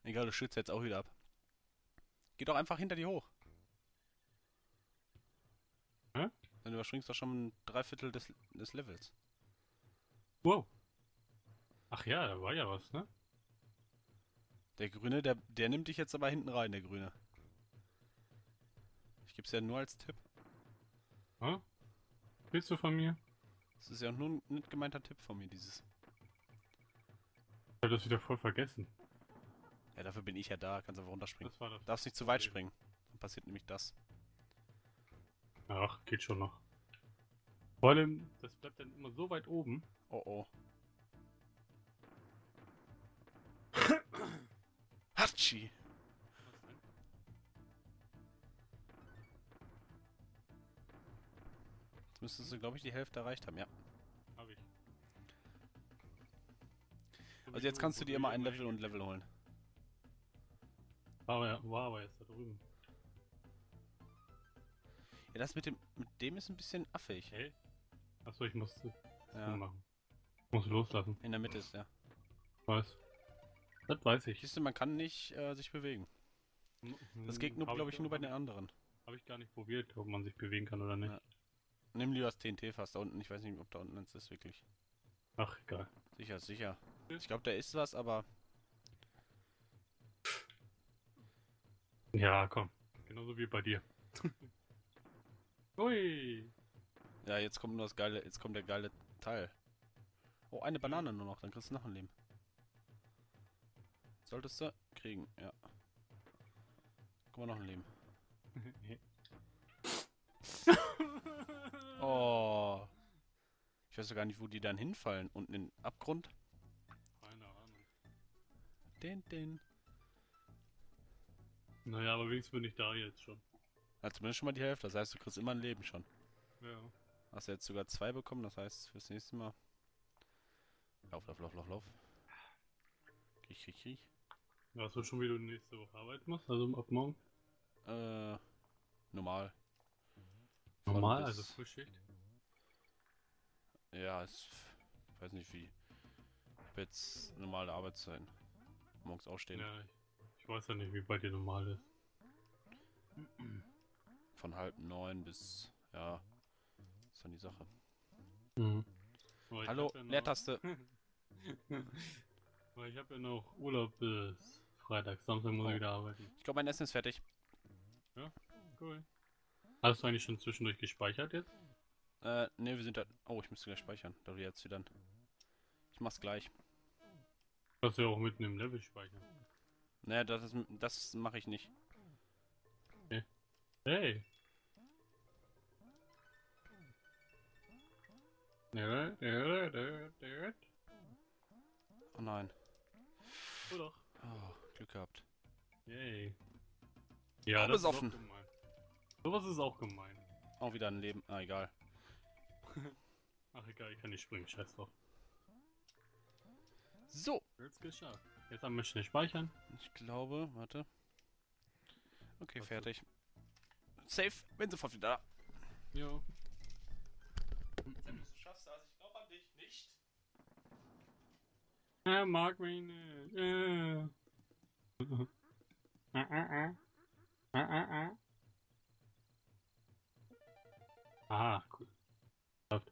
Egal, du schützt jetzt auch wieder ab. Geh doch einfach hinter dir hoch. Hä? Dann überspringst du doch schon ein Dreiviertel des Levels. Wow. Ach ja, da war ja was, ne? Der Grüne, der nimmt dich jetzt aber hinten rein, der Grüne. Ich gebe es ja nur als Tipp. Hä? Willst du von mir? Das ist ja nur ein nicht gemeinter Tipp von mir, dieses. Ich hab das wieder voll vergessen. Ja, dafür bin ich ja da, kannst einfach runterspringen. Das war das Darfst nicht zu weit Problem. springen. Dann passiert nämlich das. Ach, geht schon noch. Vor allem, das bleibt dann immer so weit oben. Oh oh. Hatschi! Was denn? Jetzt müsstest du, glaube ich, die Hälfte erreicht haben, ja. Hab ich. So wie Also jetzt kannst wo du dir immer ein immer Level und hingehst. Level holen. War aber jetzt da drüben. Ja, das mit dem ist ein bisschen affig. Hä? Achso, ich muss das Ja, machen. Ich muss loslassen. in der Mitte ist der. Was? Das weiß ich. Siehst du, man kann nicht sich bewegen. Das geht nur, glaube ich, nur bei den anderen. Hab ich gar nicht probiert, ob man sich bewegen kann oder nicht. Ja. Nimm lieber das TNT-Fass da unten. Ich weiß nicht, ob da unten eins ist, wirklich. Ach, egal. Sicher, sicher. Ich glaube, da ist was, aber Ja, komm. Genauso wie bei dir. Ui. ja, jetzt kommt nur das geile, jetzt kommt der geile Teil. Oh, eine Banane nur noch, dann kriegst du noch ein Leben. Solltest du kriegen, ja. Guck mal, noch ein Leben. Oh. Ich weiß doch gar nicht, wo die dann hinfallen. Unten in den Abgrund? Keine Ahnung. Den. Naja, aber wenigstens bin ich da jetzt schon. Ja, zumindest schon mal die Hälfte. Das heißt, du kriegst immer ein Leben schon. Ja. Hast du jetzt sogar 2 bekommen, das heißt, fürs nächste Mal. Lauf. Kriech. Weißt du schon, wie du nächste Woche arbeiten musst? Also ab morgen? Äh, normal. Von Normal, also bis. Frühschicht? Ja, weiß nicht wie. Jetzt normale Arbeitszeiten. Morgens aufstehen. Ja, ich weiß ja nicht, wie bei dir normal ist. Von halb 9 bis. Ja, ist dann die Sache. Mhm. Aber ich Hallo, hab ja noch, Leertaste. aber ich habe ja noch Urlaub bis Freitag. Samstag muss Oh. ich wieder arbeiten. Ich glaube, mein Essen ist fertig. Ja, cool. Hast du eigentlich schon zwischendurch gespeichert jetzt? Ne, wir sind da. Oh, ich müsste gleich speichern. Da du jetzt wieder. Ich mach's gleich. Kannst du ja auch mitten im Level speichern. Ne, das mache ich nicht. Hey! Oh nein. Oh doch. Oh, Glück gehabt. Yay. Ja, Oh, das ist auch besoffen. gemein. Sowas ist auch gemein. Auch wieder ein Leben. Ah, egal. Ach egal, ich kann nicht springen, scheiß drauf. So. Jetzt geschafft. Jetzt haben wir schnell speichern. Ich glaube, warte. Okay, Was fertig. Safe. Bin sofort wieder da. Jo. Sam, du schaffst das. Ich glaube an dich nicht. Er mag mich nicht. Ah, cool. Läuft.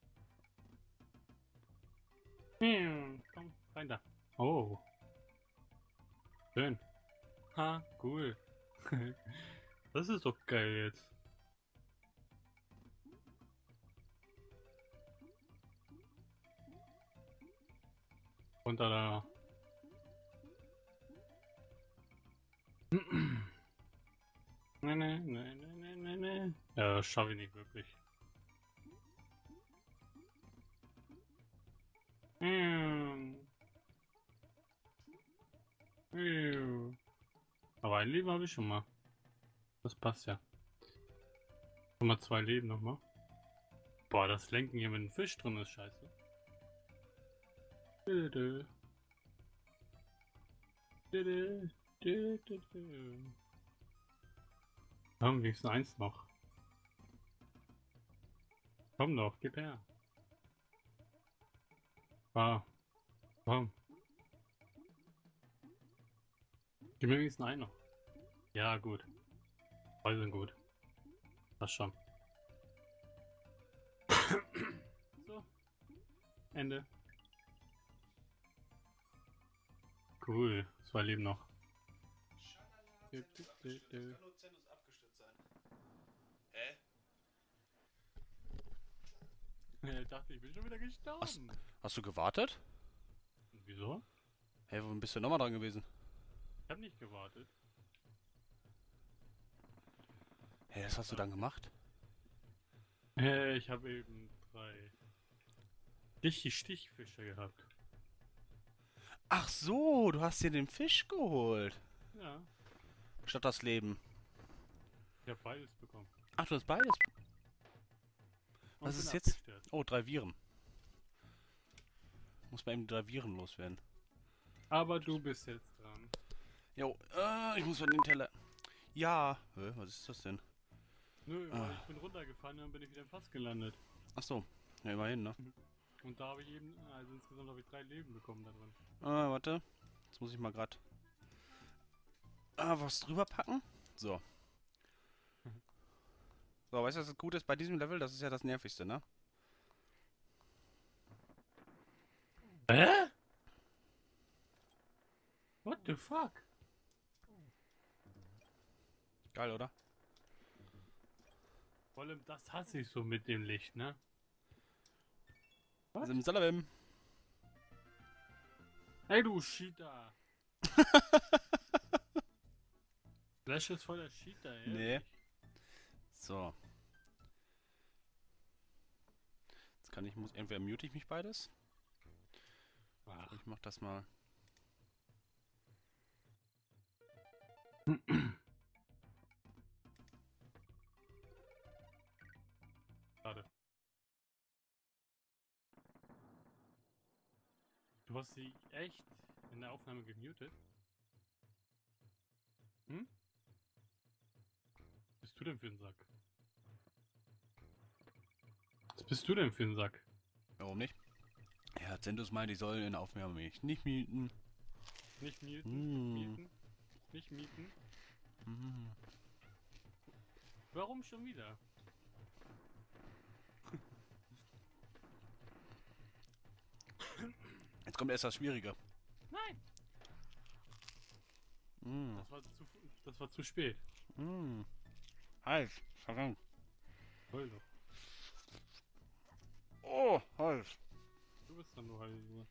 Komm, rein da. Oh. Schön. Ha, cool. Das ist doch geil jetzt. Runter da. Nee. Ja, das schaffe ich nicht wirklich. Aber ein Leben habe ich schon mal. Das passt ja. Schon mal 2 Leben nochmal. Boah, das Lenken hier mit dem Fisch drin ist scheiße. Dö. Komm, wenigstens eins noch. Komm doch, gib her. Ah, komm. Gib mir wenigstens einen noch. Ja, gut. Beide sind gut. Das schon. So. Ende. Cool. 2 Leben noch. Lucenus abgestürzt sein. Hä? Ich dachte, ich bin schon wieder gestorben. Hast du gewartet? Wieso? Hä, wo bist du nochmal dran gewesen? Ich habe nicht gewartet. Hä, was hast du dann gemacht? Ich habe eben 3 Stichfische gehabt. Ach so, du hast dir den Fisch geholt. Ja, Statt das Leben. ich habe beides bekommen. Ach, du hast beides. Und Was bin ist jetzt? abgestürzt. Oh, 3 Viren. Muss man eben 3 Viren loswerden. Aber du bist jetzt dran. Jo, ich muss mal den Teller. Ja. Hä, was ist das denn? Nö, weil ich bin runtergefallen und dann bin ich wieder im Fass gelandet. Ach so. Ja, immerhin, ne? Und da habe ich eben, also insgesamt habe ich 3 Leben bekommen da drin. Warte. Jetzt muss ich mal grad was drüber packen. So. So, weißt du, was das Gute ist bei diesem Level? Das ist ja das Nervigste, ne? Hä? What the fuck? Geil, oder? Vor allem das hasse ich so mit dem Licht, ne? Was? Simsalabim. Hey du Cheater! Flash ist voll der Cheater, ey. Nee. So. Jetzt kann ich, entweder mute ich mich beides. Ach. Ich mach das mal. Schade. Du hast sie echt in der Aufnahme gemutet? Hm? Was bist du denn für ein Sack? Was bist du denn für ein Sack? Warum nicht? Ja, Zentus meint, ich soll in der Aufnahme mich nicht muten. Nicht muten, mieten, nicht mieten. Warum schon wieder? Jetzt kommt erst das Schwierige. Nein! Mm. Das war zu spät. Mm. Heiß. Verdammt. Voll doch. Oh, heiß. Du bist dann nur halt so.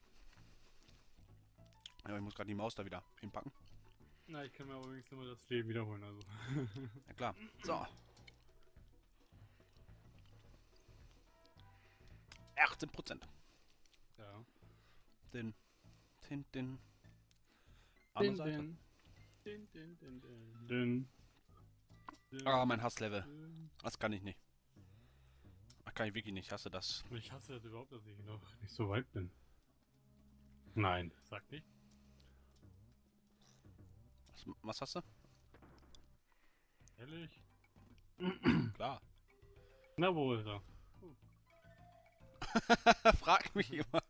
Ja, ich muss gerade die Maus da wieder hinpacken. Na, ich kann mir aber übrigens immer das Leben wiederholen, also. Ja klar. So. 18%. Ja. Den. Din, Andere Seite. din. Ah, mein Hasslevel. Das kann ich nicht. Das kann ich wirklich nicht. Ich hasse das. Ich hasse das überhaupt, dass ich noch nicht so weit bin. Nein, sag nicht. Was hast du? Ehrlich? Klar. Na, wo ist er? Frag mich immer.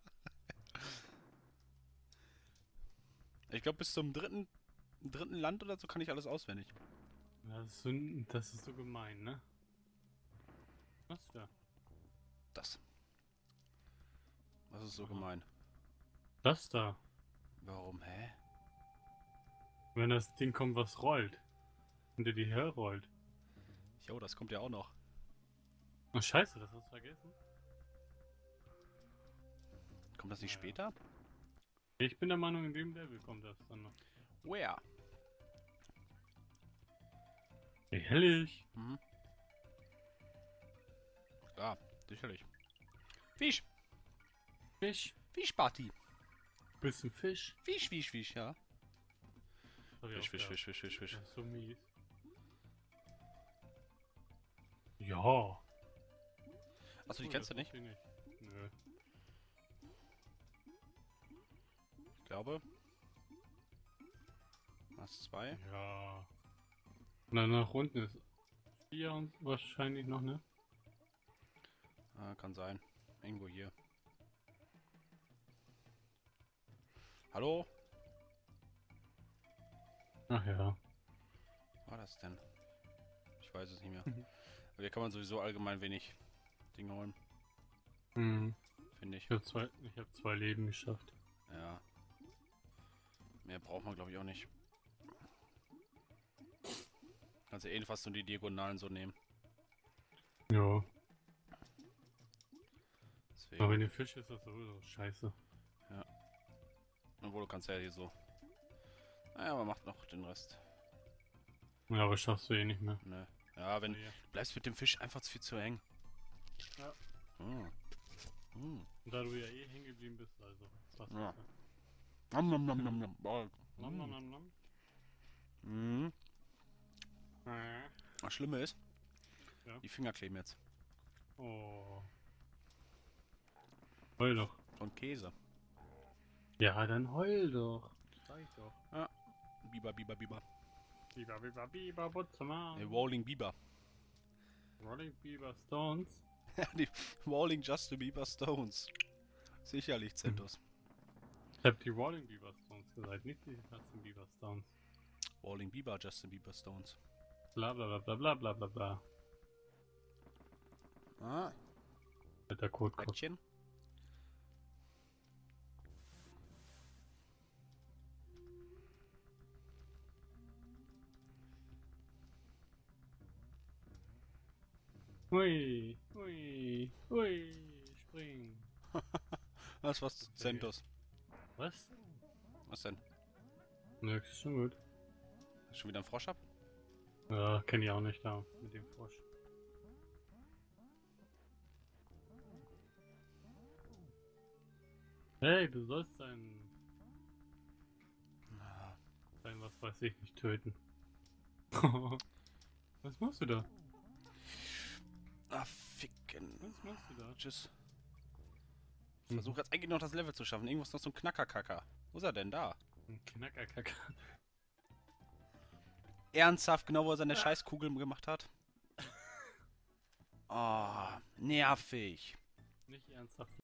Ich glaube, bis zum dritten Land oder so kann ich alles auswendig. Das ist so gemein, ne? Was da? Das. Das ist so Aha. gemein. Das da. Warum, hä? Wenn das Ding kommt, was rollt. Und dir die herrollt. Jo, das kommt ja auch noch. Oh, scheiße, das hast du vergessen. Kommt das nicht Ja. später? Ich bin der Meinung, in dem Level kommt das dann noch. Where? Ehrlich? Mhm. Klar, sicherlich. Fisch! Fisch? Fischparty! Bist du Fisch? Fisch, ja. Hab ich Fisch. auch gehabt. Fisch. Das ist so mies. Ja. Achso, die Cool, kennst du das nicht? wusste ich nicht. Nö. Ich glaube. Das 2. Ja. Und dann nach unten ist 4 und wahrscheinlich noch, ne? Kann sein. Irgendwo hier. Hallo? Ach ja. Was war das denn? Ich weiß es nicht mehr. Aber hier kann man sowieso allgemein wenig Dinge holen, Hm. finde ich. Ich hab zwei Leben geschafft. Ja. Mehr braucht man, glaube ich, auch nicht. Kannst ja fast nur die Diagonalen so nehmen. Ja. Deswegen. Aber wenn der Fisch ist das sowieso scheiße. Obwohl, du kannst ja hier so. Naja, aber macht noch den Rest. Ja, aber schaffst du eh nicht mehr. Ne. Ja, wenn. Ja. Du bleibst mit dem Fisch einfach viel zu eng. Ja. Mm. Mm. Und da du ja eh hängen geblieben bist, also. Passt Ja. das Nom nom nom nom nom. Oh. Nom nom nom nom. Mhm. Das Schlimme ist, Ja. die Finger kleben jetzt. Oh. Heul doch. Und Käse. Ja, dann heul doch. Sag ich doch. Biber, Biber, Biber. Biber, Biber, Biber, Butzemann. Nee, Rolling Biber. Rolling Biber Stones. Die Rolling Justin Bieber Stones. Sicherlich, Zentos. Ich hab die Rolling Biber Stones gesagt, nicht die Justin Bieber Stones. Rolling Bieber, Justin Bieber Stones. Bla bla bla bla bla bla bla bla. Ah, Mit der Code. Action. Hui, hui, hui, spring. Das war's, Zentos. Was? Was denn? Nix, ist schon gut. Schon wieder ein Frosch ab? Ja, kenn ich auch nicht da mit dem Frosch. Hey, du sollst dein was weiß ich nicht töten. Was machst du da? Ah, ficken. Was machst du da? Tschüss. Ich versuche jetzt eigentlich noch das Level zu schaffen. Irgendwas noch so ein Knackerkacker. Wo ist er denn da? Ein Knackerkacker. Ernsthaft, genau wo er seine Scheißkugel gemacht hat? Oh, nervig. Nicht ernsthaft.